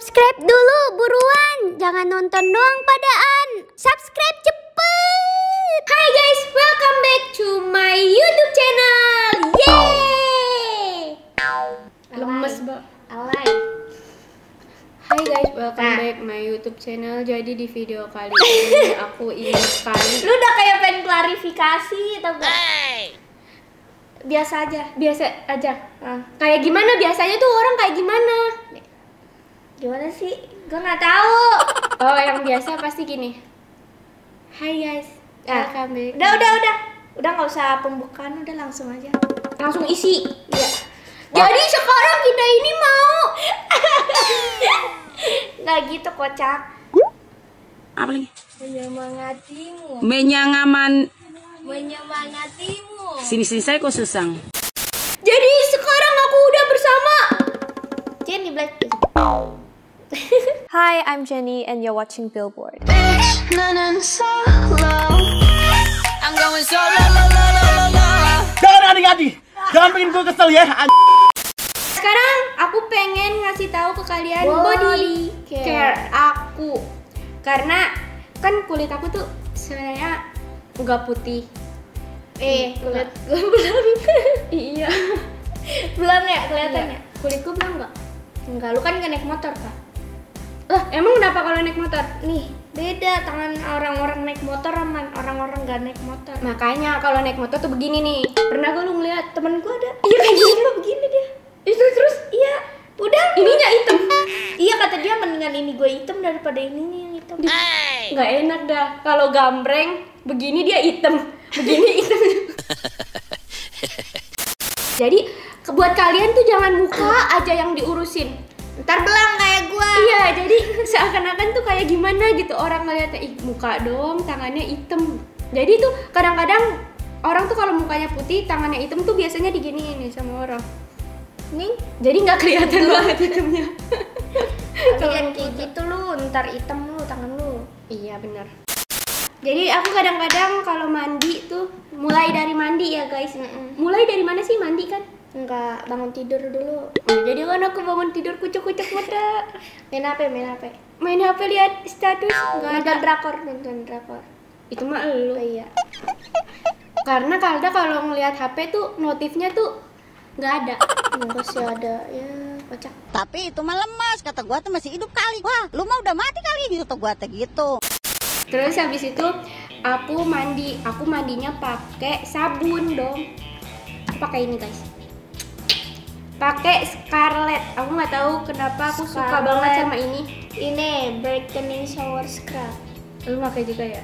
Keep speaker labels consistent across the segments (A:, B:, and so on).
A: Subscribe dulu buruan, jangan nonton doang padaan. Subscribe cepet. Hai guys, welcome back to my YouTube channel. Yeay. Lemes banget.
B: Alay.
C: Hai guys, welcome back my YouTube channel. Jadi di video kali ini aku ingin sekali.
B: Lu udah kayak pengen klarifikasi atau enggak? Biasa aja.
C: Biasa aja. Kayak gimana biasanya tuh orang kayak gimana?
B: Gimana sih? Gue nggak tahu.
C: Oh, yang biasa pasti gini. Hai guys, welcome back.
B: Udah nggak usah pembukaan, udah langsung aja.
C: Langsung isi.
B: Iya.
C: Jadi sekarang kita ini mau
B: Nggak gitu kocak.
D: Apa lagi?
B: Menyemangatimu. Menyemangatimu.
D: Sini saya kok susang.
C: Jadi sekarang aku udah bersama
B: Jenny Blackpink.
E: Hi, I'm Jenny and you're watching Billboard.
F: Jangan adik-adik, jangan bikin gue kesel ya.
C: Sekarang aku pengen ngasih tahu ke kalian body care aku. Karena kan kulit aku tuh sebenarnya nggak putih.
B: Kulit gue belum.
C: Iya.
B: Belum ya kelihatannya.
C: Kulitku belum nggak?
B: Enggak, lu kan nggak naik motor kak.
C: Lah, emang kenapa kalau naik motor?
B: Nih, beda tangan orang-orang naik motor sama orang-orang nggak naik motor.
C: Makanya kalau naik motor tuh begini nih. Pernah gak lu ngeliat
B: Temen gue ada.
C: Iya kayak gini.
B: Begini dia.
C: Terus
B: Iya, udah.
C: ininya hitam.
B: Iya kata dia mendingan ini gue hitam daripada ini yang hitam.
C: Nggak enak dah. Kalau gambreng begini dia hitam, begini hitam. Jadi buat kalian tuh jangan muka aja yang diurusin.
B: Ntar belang kayak gue.
C: Iya, jadi seakan-akan tuh kayak gimana gitu orang ngeliatnya, ih muka dong, tangannya hitam. Jadi tuh kadang-kadang orang tuh kalau mukanya putih, tangannya hitam tuh biasanya diginiin nih sama orang.
B: Nih,
C: Jadi nggak kelihatan banget hitamnya.
B: kalian kayak gitu lu, ntar hitam lu tangan lu.
C: Iya benar. Jadi aku kadang-kadang kalau mandi tuh mulai dari mandi ya guys. Mulai dari mana sih mandi kan?
B: Enggak, bangun tidur dulu.
C: Jadi kan aku bangun tidur kucuk-kucuk mata.
B: Main HP.
C: Main HP lihat status nggak ada.
B: Nonton drakor.
C: Itu mah lu.
B: Oh, iya.
C: Karena kalau ngelihat HP tuh notifnya tuh nggak ada.
B: Enggak sih ada, ya kocak.
D: Tapi itu mah lemas, kata gua tuh masih hidup kali. Wah, lu mah udah mati kali gitu gua tuh gitu.
C: Terus habis itu aku mandi. Aku mandinya pakai sabun dong. Pakai ini guys. Pakai Scarlett. Aku nggak tahu kenapa aku suka
B: Scarlett.
C: banget sama ini.
B: Ini brightening shower scrub.
C: Lu pakai juga ya?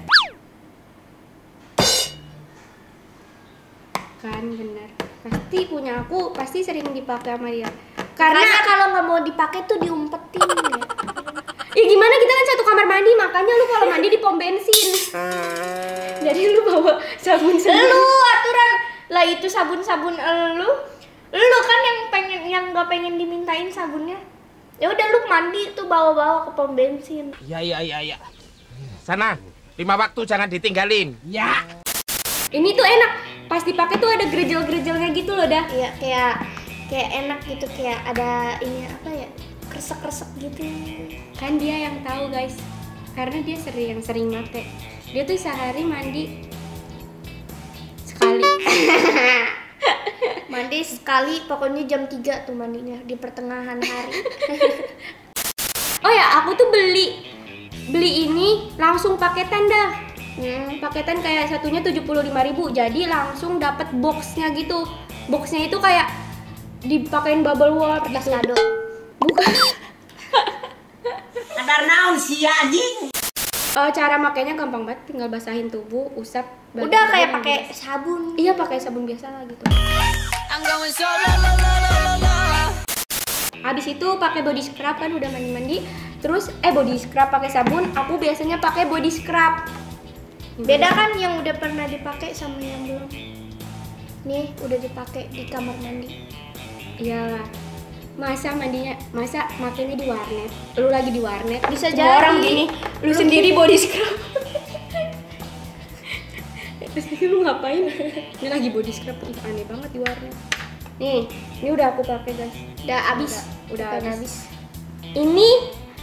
C: Kan bener. Pasti punya aku, pasti sering dipakai sama dia.
B: Karena
C: Karena
B: kalau nggak mau dipakai tuh diumpetin ya.
C: ya gimana kita kan satu kamar mandi, makanya lu kalau mandi di pom bensin. Jadi lu bawa sabun sendiri.
B: Lu aturan lah itu sabun-sabun lu kan yang nggak pengen dimintain sabunnya. Ya udah lu mandi tuh bawa-bawa ke pom bensin.
F: Iya. Sana, 5 waktu jangan ditinggalin. Ya.
C: Ini tuh enak. Pas dipakai tuh ada gerejel-gerejelnya gitu loh dah.
B: Iya kayak enak gitu, kayak ada ini apa ya, kresek-kresek gitu.
C: Kan dia yang tahu guys. Karena dia sering make. Dia tuh sehari mandi sekali.
B: Mandi sekali, pokoknya jam 3 tuh mandinya di pertengahan hari.
C: Oh ya, aku tuh beli ini langsung paketan dah. Paketan kayak satunya 75.000. Jadi langsung dapat boxnya gitu. Boxnya itu kayak dipakein bubble wrap
B: Kertas
C: gitu.
B: kado.
C: Bukan.
D: Kadar naon sih anjing?
C: Cara makainya gampang banget, tinggal basahin tubuh, usap.
B: Udah kayak pakai sabun.
C: Iya, pakai sabun biasa lah gitu. Habis itu pakai body scrub kan udah mandi-mandi. Terus body scrub pakai sabun, aku biasanya pakai body scrub.
B: Beda kan yang udah pernah dipakai sama yang belum. Nih, udah dipakai di kamar mandi.
C: Iyalah. Masa makainya di warnet. Lu lagi di warnet,
B: Bisa
C: semua
B: jadi.
C: orang gini, lu sendiri body scrub. Lu ngapain? Ini lagi body scrub, aneh banget di warnet. Nih, ini udah aku pakai guys.
B: Udah habis.
C: Udah
B: Bukan
C: habis. Ini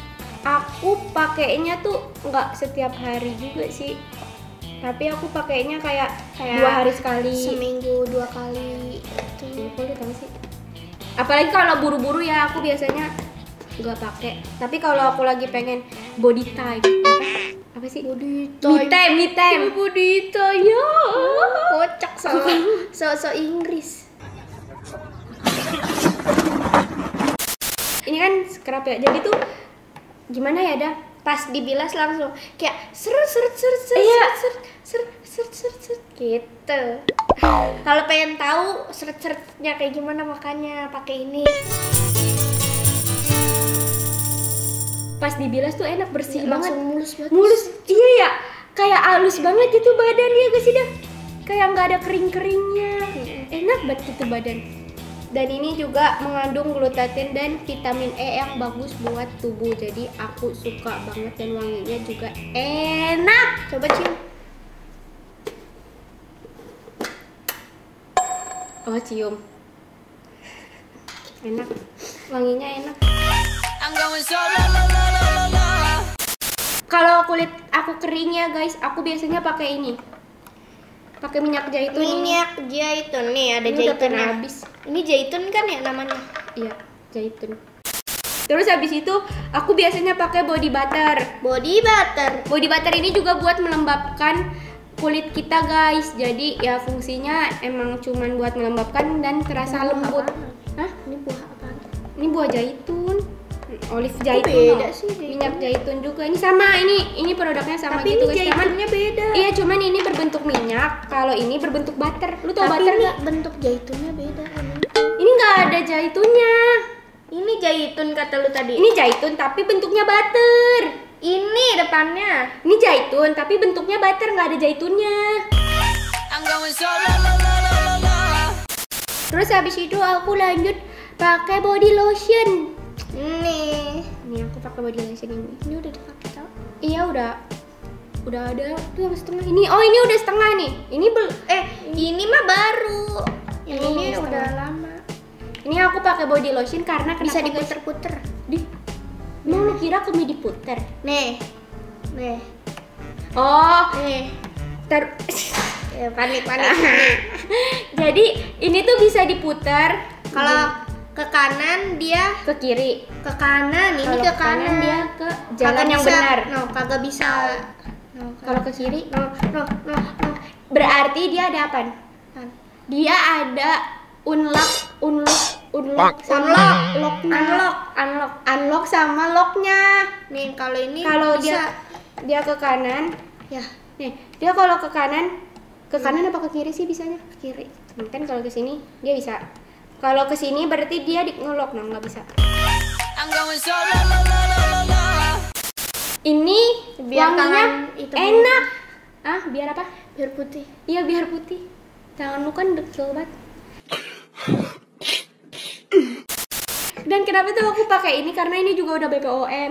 C: aku pakainya tuh nggak setiap hari juga sih. Tapi aku pakainya kayak 2 hari sekali.
B: Seminggu 2 kali.
C: Ya, kok lu tahu sih? Apalagi kalau buru-buru ya aku biasanya nggak pakai. Tapi kalau aku lagi pengen body time, apa sih?
B: Body
C: Me time.
B: Body time ya. Kocak so Inggris.
C: Ini kan scrub ya. Jadi tuh gimana ya dah?
B: Pas dibilas langsung kayak
C: Iya.
B: seret gitu. Kalau pengen tahu seret-seretnya kayak gimana makanya pakai ini.
C: Pas dibilas tuh enak, bersih banget.
B: Langsung mulus banget.
C: Mulus, iya ya. Kayak halus banget itu badan ya gak sih dah? Kayak nggak ada kering-keringnya. Enak banget itu badan. Dan ini juga mengandung glutathione dan vitamin E yang bagus buat tubuh. Jadi aku suka banget dan wanginya juga enak.
B: Coba cium.
C: Oh, cium. Enak. Wanginya enak. Kalau kulit aku kering ya guys, aku biasanya pakai ini. Pakai minyak zaitun.
B: Minyak zaitun nih, ada
C: Ini udah
B: zaitun
C: pernah habis.
B: Ini zaitun kan ya namanya?
C: Iya, zaitun. Terus habis itu aku biasanya pakai body butter.
B: Body butter.
C: Body butter ini juga buat melembabkan kulit kita guys. Jadi ya fungsinya emang cuman buat melembabkan dan terasa lembut. Hah?
B: Ini buah apaan?
C: Ini buah zaitun. Olive zaitun.
B: beda
C: loh.
B: sih zaitun?
C: Minyak zaitun juga. Ini sama, ini produknya sama
B: Tapi
C: gitu
B: ini
C: guys. Cuman
B: zaitunnya beda.
C: iya, cuman ini berbentuk minyak, kalau ini berbentuk butter. Lu tau
B: Tapi
C: butter
B: ini
C: nggak?
B: bentuk zaitunnya beda ini.
C: Ini nggak ada zaitunnya.
B: Ini zaitun kata lu tadi.
C: Ini zaitun tapi bentuknya butter.
B: Ini depannya.
C: Ini zaitun tapi bentuknya butter, nggak ada zaitunnya. Terus habis itu aku lanjut pakai body lotion. Ini aku pakai body lotion ini.
B: Ini udah dipakai tau?
C: Iya udah ada tuh yang setengah ini. Oh ini udah setengah nih. Ini
B: Ini mah baru. Yang
C: Ini
B: ini
C: setengah.
B: udah lama.
C: ini aku pakai body lotion karena
B: Bisa
C: kenapa, guys?
B: diputer-puter.
C: Emang lu kira kemi diputer?
B: Nih.
C: Oh,
B: Nih.
C: ya,
B: Panik.
C: jadi ini tuh bisa diputer.
B: Kalau ke kanan dia
C: ke kiri,
B: ke kanan, ini
C: kalau
B: ke kanan
C: dia ke jalan
B: Kagak
C: yang
B: bisa.
C: benar.
B: No, kagak bisa.
C: Kalau ke kiri,
B: No.
C: berarti dia ada apa? Dia ada unlock sama unlock sama locknya.
B: Nih kalau ini
C: Kalau
B: bisa.
C: dia ke kanan,
B: Ya,
C: nih dia kalau ke kanan apa ke kiri sih bisanya? Ke kiri. Kan kalau ke sini dia bisa. Kalau ke sini berarti dia ngelok, nggak bisa. Ini
B: Biar
C: wanginya
B: tangan itu
C: enak. Ah, biar apa?
B: biar putih.
C: Iya biar putih. Tangan lu kan dekil banget. Dan kenapa tuh aku pakai ini? Karena ini juga udah BPOM.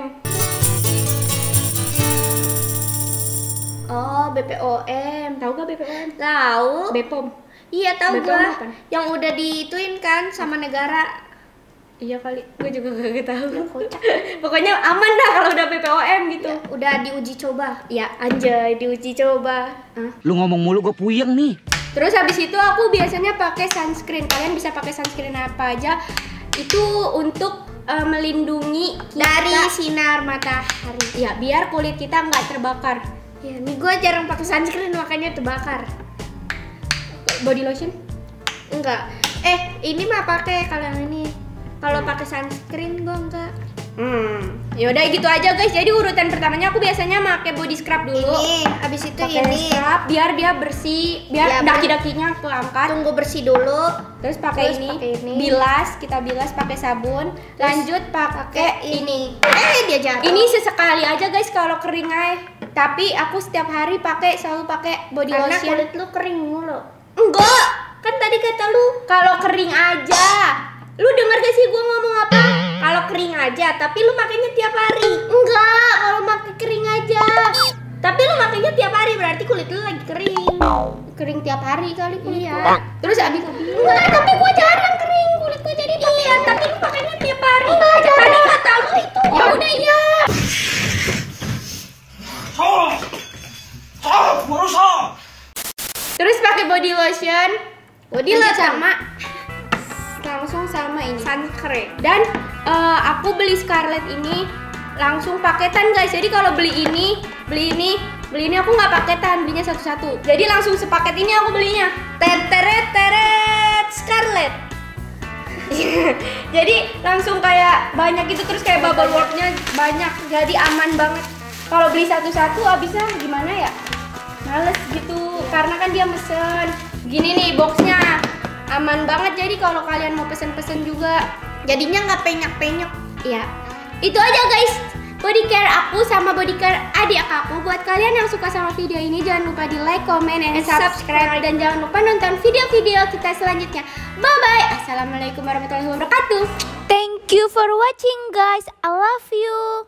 B: Oh, BPOM.
C: Tahu gak BPOM?
B: Tahu?
C: BPOM.
B: Iya, tahu
C: BPOM
B: gua.
C: apaan?
B: Yang udah diituin kan sama negara.
C: Iya kali, gue juga gak tahu.
B: Kocak.
C: Pokoknya aman dah kalau udah BPOM gitu.
B: Udah diuji coba.
C: Ya anjay, diuji coba.
G: Lu ngomong mulu gue puyeng nih.
C: Terus habis itu aku biasanya pakai sunscreen. Kalian bisa pakai sunscreen apa aja. Itu untuk melindungi kita
B: Dari sinar matahari.
C: ya, biar kulit kita nggak terbakar.
B: Ya, nih gua jarang pakai sunscreen makanya terbakar.
C: Body lotion?
B: Enggak. Ini mah pakai kalau yang ini. Kalau pakai sunscreen gua enggak.
C: Ya udah gitu aja guys. Jadi urutan pertamanya aku biasanya pakai body scrub dulu.
B: Ini, habis itu
C: Pakai
B: ini.
C: scrub biar dia bersih, biar
B: Ya,
C: daki-dakinya keangkat.
B: Tunggu bersih dulu.
C: Terus pakai
B: Terus
C: ini,
B: pakai ini.
C: kita bilas pakai sabun. Lanjut pakai ini.
B: Dia jatuh.
C: Ini sesekali aja guys kalau kering aja. Tapi aku setiap hari selalu pakai body
B: karena
C: lotion.
B: kulit lu kering mulu.
C: Enggak,
B: Kan tadi kata lu
C: kalau kering aja. Lu denger gak sih gua ngomong apa?
B: kalau kering aja, tapi lu makainya tiap hari.
C: Enggak, kalau pakai kering aja.
B: Tapi lu makainya tiap hari berarti kulit lu lagi kering.
C: Kering tiap hari kali kulit
B: Iya.
C: gua. Terus abis enggak, tapi gua jarang kering kulit gua jadi
B: Iya, tapi lu makainya tiap hari.
C: Enggak, jarang.
B: Tadi kata lu itu.
C: Ya udah iya. sama ini
B: Suncreme.
C: dan aku beli Scarlett ini langsung paketan guys. Jadi kalau beli ini aku nggak paketan, belinya satu-satu. Jadi langsung sepaket ini aku belinya.
B: Teret Scarlett.
C: Jadi langsung kayak banyak gitu, terus kayak bubble wrap-nya banyak. Jadi aman banget. Kalau beli satu-satu habisnya gimana ya? Males gitu, karena kan dia mesen. Gini nih boxnya, aman banget. Jadi kalau kalian mau pesen-pesen juga,
B: Jadinya nggak penyek-penyek.
C: ya itu aja guys. Body care aku sama body care adik aku. Buat kalian yang suka sama video ini, jangan lupa di like, comment, and subscribe. Dan jangan lupa nonton video-video kita selanjutnya. Bye-bye. Assalamualaikum warahmatullahi wabarakatuh.
A: Thank you for watching guys. I love you.